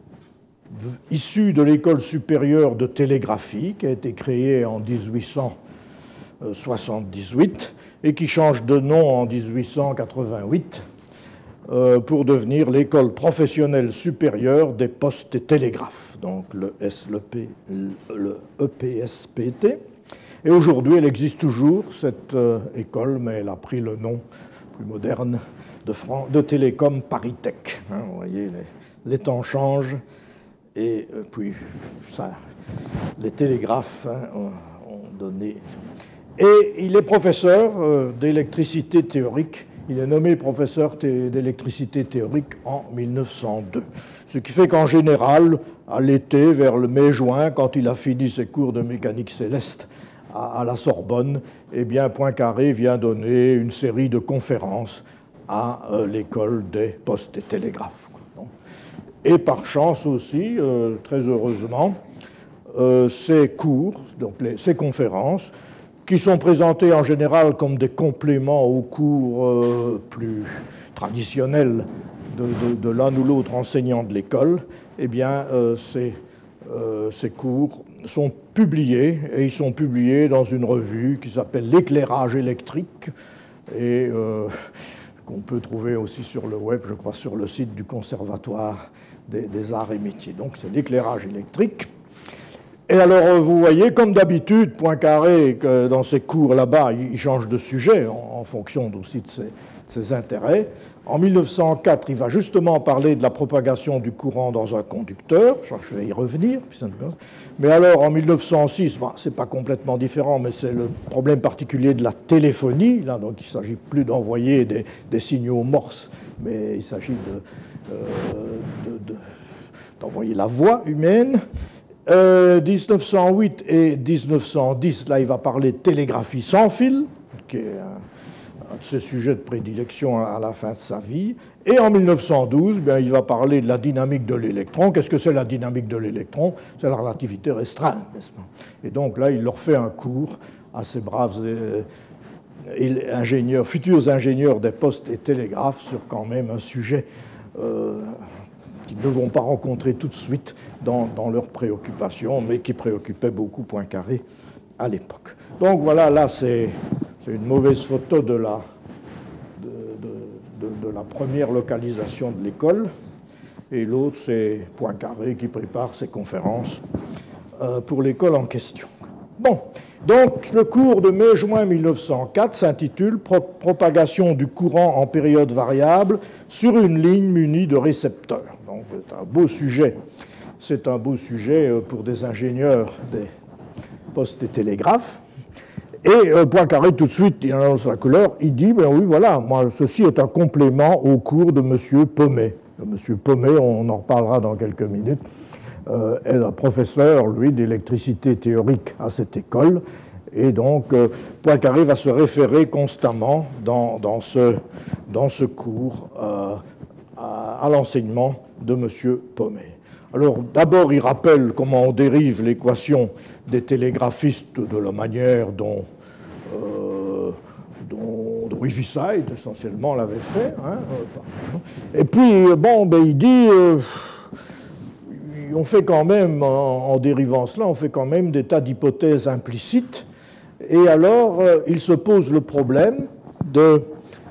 issue de l'école supérieure de télégraphie, qui a été créée en dix-huit cent soixante-dix-huit et qui change de nom en dix-huit cent quatre-vingt-huit euh, pour devenir l'école professionnelle supérieure des postes et télégraphes, donc le, S, le, P, le E P S P T. Et aujourd'hui, elle existe toujours, cette euh, école, mais elle a pris le nom plus moderne de, Fran de Télécom ParisTech. Hein, vous voyez, les, les temps changent, et euh, puis ça, les télégraphes hein, ont, ont donné... Et il est professeur euh, d'électricité théorique. Il est nommé professeur d'électricité théorique en mille neuf cent deux. Ce qui fait qu'en général, à l'été, vers le mai-juin, quand il a fini ses cours de mécanique céleste à, à la Sorbonne, eh bien, Poincaré vient donner une série de conférences à euh, l'école des postes et télégraphes. Et par chance aussi, euh, très heureusement, euh, ces cours, donc les, ces conférences, qui sont présentés en général comme des compléments aux cours euh, plus traditionnels de, de, de l'un ou l'autre enseignant de l'école, eh bien, euh, ces, euh, ces cours sont publiés, et ils sont publiés dans une revue qui s'appelle L'éclairage électrique, et euh, qu'on peut trouver aussi sur le web, je crois, sur le site du Conservatoire des, des Arts et Métiers. Donc, c'est l'éclairage électrique. Et alors, vous voyez, comme d'habitude, Poincaré, dans ses cours là-bas, il change de sujet en, en fonction aussi de ses, de ses intérêts. En mille neuf cent quatre, il va justement parler de la propagation du courant dans un conducteur. Je vais y revenir. Mais alors, en mille neuf cent six, bah, ce n'est pas complètement différent, mais c'est le problème particulier de la téléphonie. Là, donc, il ne s'agit plus d'envoyer des, des signaux morse, mais il s'agit de, euh, de, de, d'envoyer la voix humaine. Euh, dix-neuf cent huit et dix-neuf cent dix, là, il va parler de télégraphie sans fil, qui est un, un de ses sujets de prédilection à la fin de sa vie. Et en mille neuf cent douze, bien, il va parler de la dynamique de l'électron. Qu'est-ce que c'est la dynamique de l'électron? C'est la relativité restreinte, n'est-ce pas? Et donc là, il leur fait un cours à ces braves euh, ingénieurs, futurs ingénieurs des postes et télégraphes sur quand même un sujet euh, qu'ils ne vont pas rencontrer tout de suite dans, dans leurs préoccupations, mais qui préoccupait beaucoup Poincaré à l'époque. Donc voilà, là c'est une mauvaise photo de la, de, de, de, de la première localisation de l'école, et l'autre c'est Poincaré qui prépare ses conférences euh, pour l'école en question. Bon, donc le cours de mai-juin mille neuf cent quatre s'intitule « Propagation du courant en période variable sur une ligne munie de récepteurs ». Donc c'est un beau sujet. C'est un beau sujet pour des ingénieurs des postes et télégraphes. Et euh, Poincaré, tout de suite, il annonce la couleur, il dit, ben oui, voilà, moi, ceci est un complément au cours de M. Pommet. M. Pommet, on en reparlera dans quelques minutes, euh, est un professeur, lui, d'électricité théorique à cette école. Et donc, euh, Poincaré va se référer constamment dans, dans, ce, dans ce cours euh, à, à l'enseignement de M. Pommet. Alors, d'abord, il rappelle comment on dérive l'équation des télégraphistes de la manière dont, euh, dont, dont Heaviside, essentiellement, l'avait fait. Hein. Et puis, bon, ben, il dit, euh, on fait quand même, en, en dérivant cela, on fait quand même des tas d'hypothèses implicites. Et alors, euh, il se pose le problème de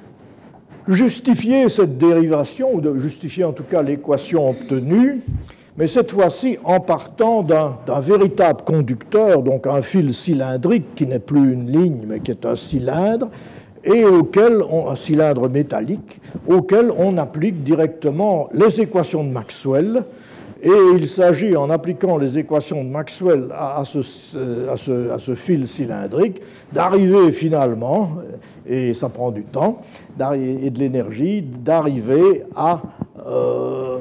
justifier cette dérivation, ou de justifier en tout cas l'équation obtenue, mais cette fois-ci en partant d'un véritable conducteur, donc un fil cylindrique qui n'est plus une ligne, mais qui est un cylindre, et auquel on, un cylindre métallique, auquel on applique directement les équations de Maxwell. Et il s'agit, en appliquant les équations de Maxwell à, à, ce, à, ce, à ce fil cylindrique, d'arriver finalement, et ça prend du temps, et de l'énergie, d'arriver à... Euh,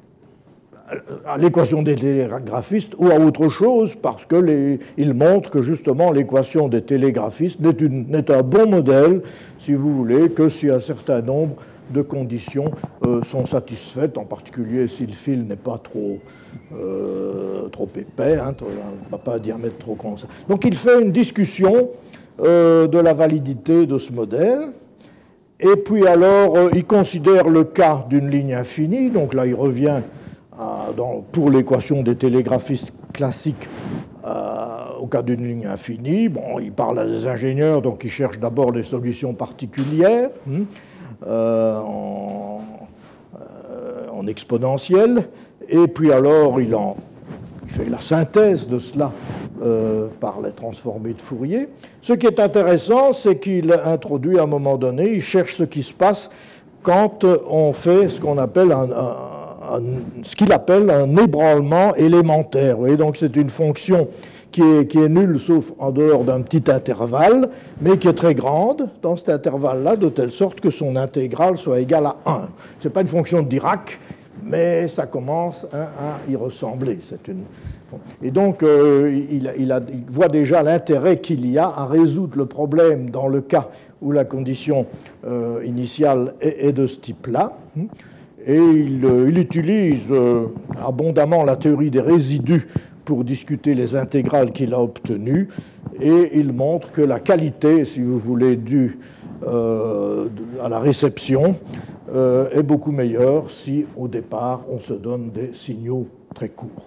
à l'équation des télégraphistes ou à autre chose, parce qu'il montre que justement l'équation des télégraphistes n'est un bon modèle, si vous voulez, que si un certain nombre de conditions euh, sont satisfaites, en particulier si le fil n'est pas trop, euh, trop épais, hein, pas un diamètre trop grand. Donc il fait une discussion euh, de la validité de ce modèle. Et puis alors, euh, il considère le cas d'une ligne infinie, donc là il revient Dans, pour l'équation des télégraphistes classiques euh, au cas d'une ligne infinie. Bon, il parle à des ingénieurs, donc ils cherchent d'abord des solutions particulières hein, euh, en, euh, en exponentielle, et puis alors il, en, il fait la synthèse de cela euh, par les transformées de Fourier. Ce qui est intéressant, c'est qu'il introduit à un moment donné, il cherche ce qui se passe quand on fait ce qu'on appelle un, un ce qu'il appelle un ébranlement élémentaire. Vous voyez, donc c'est une fonction qui est, qui est nulle sauf en dehors d'un petit intervalle, mais qui est très grande dans cet intervalle-là, de telle sorte que son intégrale soit égale à un. Ce n'est pas une fonction de Dirac, mais ça commence hein, à y ressembler. C'est une... Et donc, euh, il, il, a, il voit déjà l'intérêt qu'il y a à résoudre le problème dans le cas où la condition euh, initiale est, est de ce type-là. Et il, il utilise euh, abondamment la théorie des résidus pour discuter les intégrales qu'il a obtenues, et il montre que la qualité, si vous voulez, due euh, à la réception euh, est beaucoup meilleure si, au départ, on se donne des signaux très courts.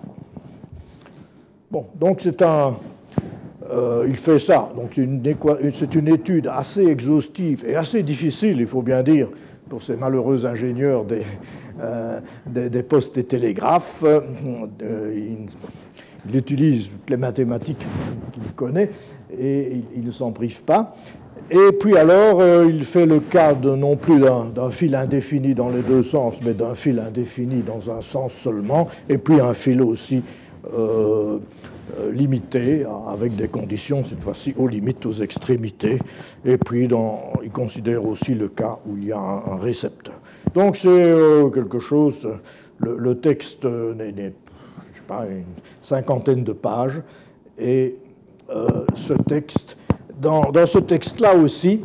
Bon, donc c'est un... Euh, il fait ça, donc c'est une, c'est une étude assez exhaustive et assez difficile, il faut bien dire, pour ces malheureux ingénieurs des, euh, des, des postes et télégraphes. Euh, il, il utilise les mathématiques qu'il connaît et il ne s'en prive pas. Et puis alors, euh, il fait le cas de, non plus d'un fil indéfini dans les deux sens, mais d'un fil indéfini dans un sens seulement, et puis un fil aussi euh, limité, avec des conditions, cette fois-ci, aux limites, aux extrémités. Et puis, dans, il considère aussi le cas où il y a un, un récepteur. Donc, c'est euh, quelque chose... Le, le texte n'est, n'est, je sais pas, une cinquantaine de pages. Et euh, ce texte... Dans, dans ce texte-là aussi,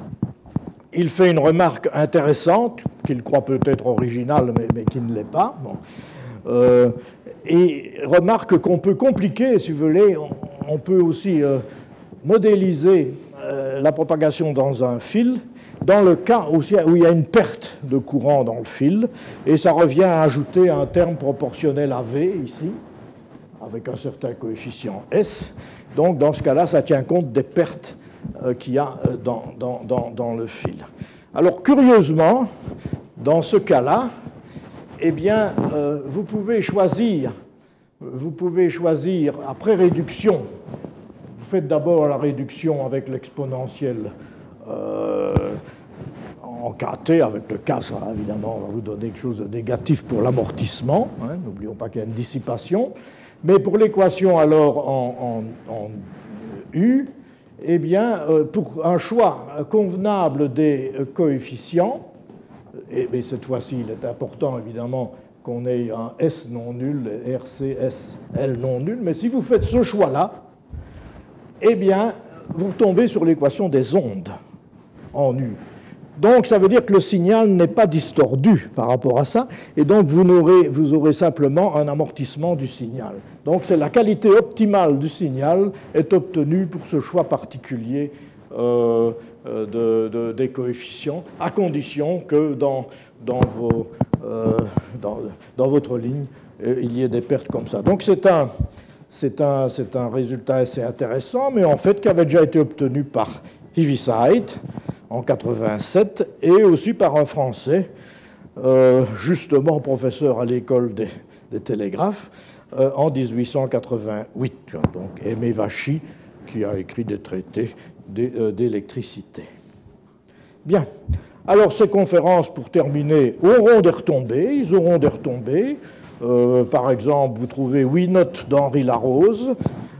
il fait une remarque intéressante, qu'il croit peut-être originale, mais, mais qui ne l'est pas. Bon. Euh, et remarque qu'on peut compliquer, si vous voulez, on, on peut aussi euh, modéliser euh, la propagation dans un fil, dans le cas aussi où il y a une perte de courant dans le fil, et ça revient à ajouter un terme proportionnel à V, ici, avec un certain coefficient S. Donc, dans ce cas-là, ça tient compte des pertes euh, qu'il y a dans, dans, dans, dans le fil. Alors, curieusement, dans ce cas-là, eh bien, euh, vous pouvez choisir, vous pouvez choisir, après réduction, vous faites d'abord la réduction avec l'exponentielle euh, en Kt, avec le K, ça, évidemment, va vous donner quelque chose de négatif pour l'amortissement. Hein, n'oublions pas qu'il y a une dissipation. Mais pour l'équation, alors, en, en, en U, eh bien, pour un choix convenable des coefficients, et mais cette fois-ci, il est important évidemment qu'on ait un S non nul et R C S L non nul, mais si vous faites ce choix-là, eh bien, vous tombez sur l'équation des ondes en U. Donc, ça veut dire que le signal n'est pas distordu par rapport à ça, et donc vous aurez, vous aurez simplement un amortissement du signal. Donc, c'est la qualité optimale du signal est obtenue pour ce choix particulier euh, de, de, des coefficients, à condition que dans, dans, vos, euh, dans, dans votre ligne, il y ait des pertes comme ça. Donc, c'est un... C'est un, c'est un résultat assez intéressant, mais en fait qui avait déjà été obtenu par Heaviside en quatre-vingt-sept et aussi par un Français, euh, justement professeur à l'école des, des télégraphes, euh, en dix-huit cent quatre-vingt-huit. Donc Aimé Vachy, qui a écrit des traités d'électricité. Bien. Alors ces conférences, pour terminer, auront des retombées. Ils auront des retombées. Euh, par exemple, vous trouvez huit notes d'Henri Larose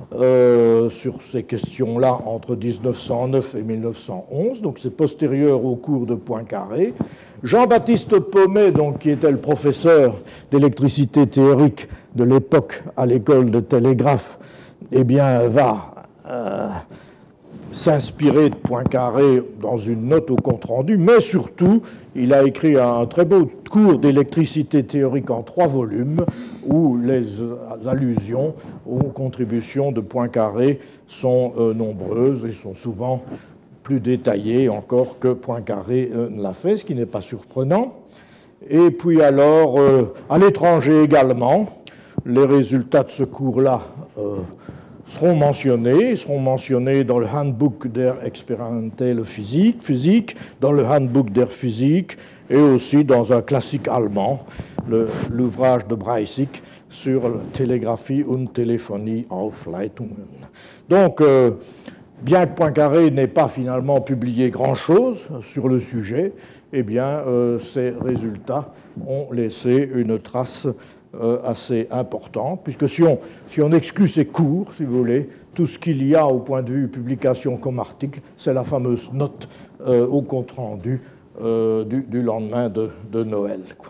euh, sur ces questions-là entre mille neuf cent neuf et mille neuf cent onze, donc c'est postérieur au cours de Poincaré. Jean-Baptiste Pommet, donc, qui était le professeur d'électricité théorique de l'époque à l'école de télégraphe, eh bien, va euh, s'inspirer de Poincaré dans une note au compte-rendu, mais surtout, il a écrit un très beau cours d'électricité théorique en trois volumes où les allusions aux contributions de Poincaré sont euh, nombreuses et sont souvent plus détaillées encore que Poincaré euh, ne l'a fait, ce qui n'est pas surprenant. Et puis alors, euh, à l'étranger également, les résultats de ce cours-là euh, seront mentionnés, ils seront mentionnés dans le Handbuch der experimentelle Physik, physique, dans le Handbuch der Physik et aussi dans un classique allemand, l'ouvrage de Breisig sur Télégraphie und Téléphonie auf Leitungen. Donc, euh, bien que Poincaré n'ait pas finalement publié grand-chose sur le sujet, eh bien, euh, ces résultats ont laissé une trace Euh, assez important, puisque si on, si on exclut ces cours, si vous voulez, tout ce qu'il y a au point de vue publication comme article, c'est la fameuse note euh, au compte-rendu euh, du, du lendemain de, de Noël. Quoi.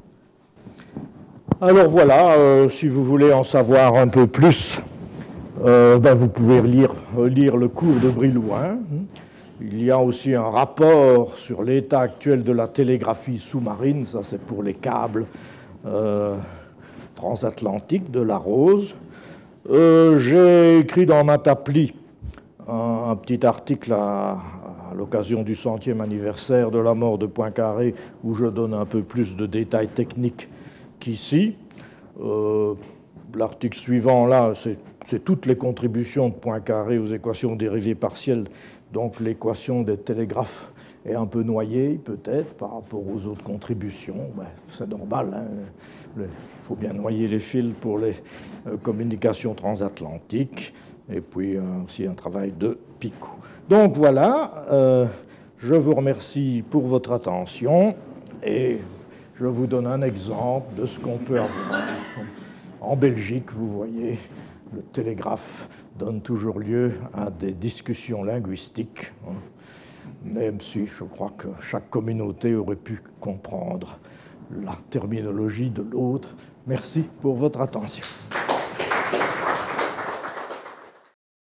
Alors voilà, euh, si vous voulez en savoir un peu plus, euh, ben vous pouvez lire, lire le cours de Brillouin. Il y a aussi un rapport sur l'état actuel de la télégraphie sous-marine, ça c'est pour les câbles euh, transatlantique de Larose. Euh, J'ai écrit dans Matapli un, un petit article à, à l'occasion du centième anniversaire de la mort de Poincaré où je donne un peu plus de détails techniques qu'ici. Euh, L'article suivant, là, c'est toutes les contributions de Poincaré aux équations dérivées partielles, donc l'équation des télégraphes est un peu noyée, peut-être, par rapport aux autres contributions. Ben, c'est normal, hein. Il faut bien noyer les fils pour les euh, communications transatlantiques, et puis euh, aussi un travail de picot. Donc voilà, euh, je vous remercie pour votre attention, et je vous donne un exemple de ce qu'on peut avoir. En Belgique, vous voyez, le télégraphe donne toujours lieu à des discussions linguistiques, hein. Même si je crois que chaque communauté aurait pu comprendre la terminologie de l'autre. Merci pour votre attention.